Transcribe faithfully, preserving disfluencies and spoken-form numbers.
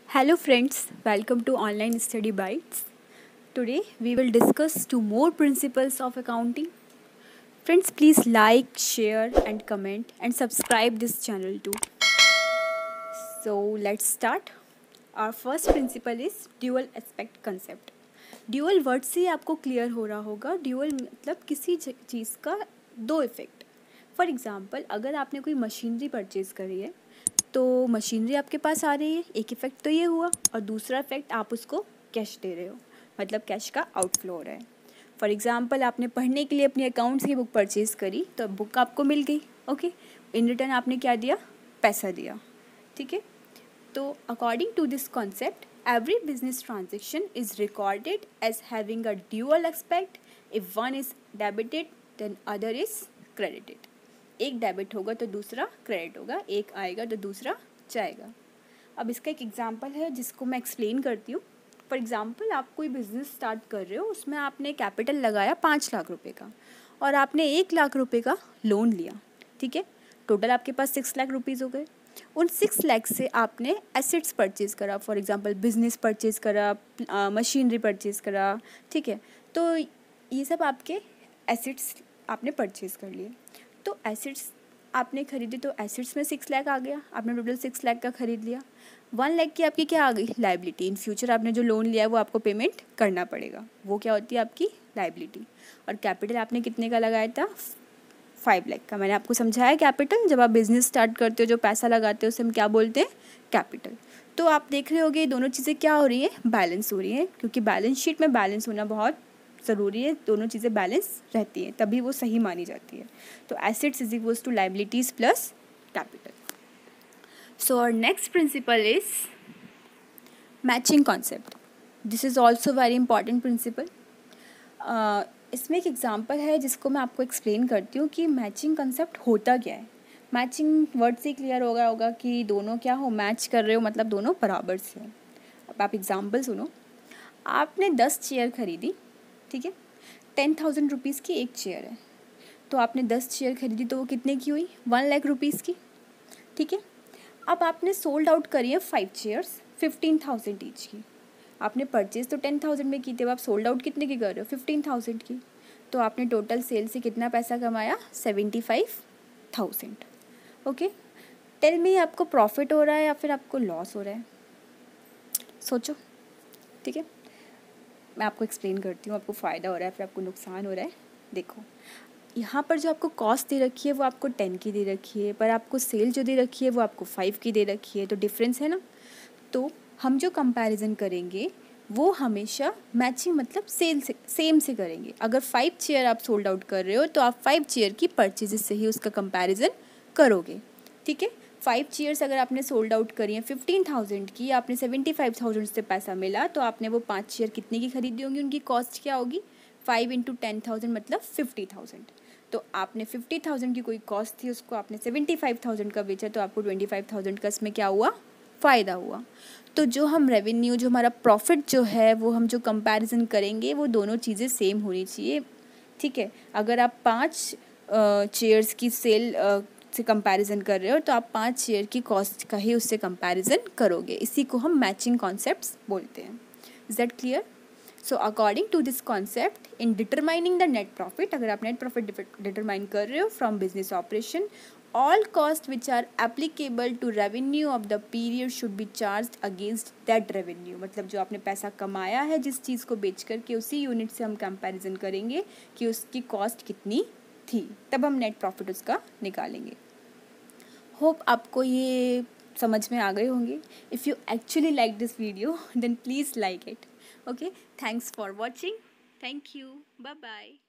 Hello friends, welcome to Online Study Bites. Today we will discuss two more principles of accounting. Friends, please like, share and comment and subscribe this channel too. So let's start. Our first principle is dual aspect concept. Dual word से आपको clear हो रहा होगा, dual मतलब किसी चीज़ का दो effect. For example, अगर आपने कोई मशीनरी परचेज़ करी है तो मशीनरी आपके पास आ रही है, एक इफ़ेक्ट तो ये हुआ, और दूसरा इफ़ेक्ट आप उसको कैश दे रहे हो, मतलब कैश का आउटफ्लो हो रहा है. फॉर एग्ज़ाम्पल, आपने पढ़ने के लिए अपनी अकाउंट्स की बुक परचेज़ करी तो बुक आपको मिल गई, ओके. इन रिटर्न आपने क्या दिया? पैसा दिया, ठीक है. तो according to this concept, every business transaction is recorded as having a dual aspect. If one is debited then other is credited. एक डेबिट होगा तो दूसरा क्रेडिट होगा, एक आएगा तो दूसरा जाएगा. अब इसका एक एग्जांपल है जिसको मैं एक्सप्लेन करती हूँ. फॉर एग्जांपल, आप कोई बिजनेस स्टार्ट कर रहे हो, उसमें आपने कैपिटल लगाया पाँच लाख रुपए का और आपने एक लाख रुपए का लोन लिया, ठीक है. टोटल आपके पास सिक्स लाख रुपीज़ हो गए. उन सिक्स लैख से आपने एसेट्स परचेज़ करा, फॉर एग्जांपल बिजनेस परचेज़ करा, मशीनरी परचेज़ करा, ठीक है. तो ये सब आपके एसेट्स आपने परचेज़ कर लिए. तो एसेट्स आपने खरीदे तो एसेट्स में सिक्स लाख आ गया, आपने टोटल सिक्स लाख का खरीद लिया. वन लाख की आपकी क्या आ गई? लाइबिलिटी. इन फ्यूचर आपने जो लोन लिया है वो आपको पेमेंट करना पड़ेगा, वो क्या होती है? आपकी लाइबिलिटी. और कैपिटल आपने कितने का लगाया था? फाइव लाख का. मैंने आपको समझाया कैपिटल, जब आप बिजनेस स्टार्ट करते हो जो पैसा लगाते हो उसे हम क्या बोलते हैं? कैपिटल. तो आप देख रहे होगे दोनों चीज़ें क्या हो रही हैं? बैलेंस हो रही हैं, क्योंकि बैलेंस शीट में बैलेंस होना बहुत ज़रूरी है. दोनों चीज़ें बैलेंस रहती हैं तभी वो सही मानी जाती है. तो assets is equals to liabilities plus capital. So और next principle is matching concept. This is also very important principle. इसमें एक एग्जांपल है जिसको मैं आपको एक्सप्लेन करती हूँ कि मैचिंग कंसेप्ट होता क्या है. मैचिंग वर्ड से क्लियर हो गया होगा कि दोनों क्या हो, मैच कर रहे हो, मतलब दोनों बराबर से हो. अब आप एग्जांपल सुनो. आपने दस चेयर खरीदी, ठीक है. टेन थाउजेंड रुपीज़ की एक चेयर है, तो आपने दस चेयर खरीदी तो वो कितने की हुई? वन लाख रुपीज़ की, ठीक है. अब आपने सोल्ड आउट करी है five chairs fifteen thousand each की. आपने परचेज तो टेन थाउजेंड में की थी, अब आप सोल्ड आउट कितने की कर रहे हो? फिफ्टीन थाउजेंड की. तो आपने टोटल सेल से कितना पैसा कमाया? Seventy five thousand. Okay. Tell me, आपको प्रॉफिट हो रहा है या फिर आपको लॉस हो रहा है? सोचो, ठीक है. मैं आपको एक्सप्लेन करती हूँ, आपको फ़ायदा हो रहा है फिर आपको नुकसान हो रहा है. देखो, यहाँ पर जो आपको कॉस्ट दे रखी है वो आपको टेन की दे रखी है, पर आपको सेल जो दे रखी है वो आपको फाइव की दे रखी है. तो डिफरेंस है ना. तो हम जो कंपैरिजन करेंगे वो हमेशा मैचिंग मतलब सेल से सेम से करेंगे. अगर फाइव चेयर आप सोल्ड आउट कर रहे हो तो आप फाइव चेयर की परचेजेस से ही उसका कंपैरिजन करोगे, ठीक है. फाइव चेयर्स अगर आपने सोल्ड आउट करी हैं फिफ्टीन थाउजेंड की, आपने सेवेंटी फाइव थाउजेंड से पैसा मिला, तो आपने वो पाँच चेयर कितने की खरीदी होंगी? उनकी कॉस्ट क्या होगी? फाइव इंटू टेन थाउजेंड मतलब फिफ्टी थाउजेंड. तो आपने फिफ्टी थाउजेंड की कोई कॉस्ट थी, उसको आपने सेवेंटी फाइव थाउजेंड का बेचा, तो आपको ट्वेंटी फाइव थाउजेंड का इसमें क्या हुआ? फ़ायदा हुआ. तो जो हम रेवेन्यू, जो हमारा प्रॉफिट जो है, वो हम जो कंपैरिजन करेंगे वो दोनों चीज़ें सेम होनी चाहिए, ठीक है. अगर आप पाँच चेयर्स की सेल से कंपैरिजन कर रहे हो तो आप पाँच चेयर की कॉस्ट का ही उससे कंपैरिजन करोगे. इसी को हम मैचिंग कॉन्सेप्ट्स बोलते हैं. Is that clear? So according to this concept, in determining the net profit, अगर आप नेट प्रॉफिट डिटरमाइन कर रहे हो from business operation, all costs which are applicable to revenue of the period should be charged against that revenue. मतलब जो आपने पैसा कमाया है जिस चीज़ को बेच करके, उसी यूनिट से हम कंपैरिजन करेंगे कि उसकी कॉस्ट कितनी थी, तब हम नेट प्रॉफिट उसका निकालेंगे. होप आपको ये समझ में आ गए होंगे. If you actually like this video then please like it. Okay, thanks for watching. Thank you. Bye bye.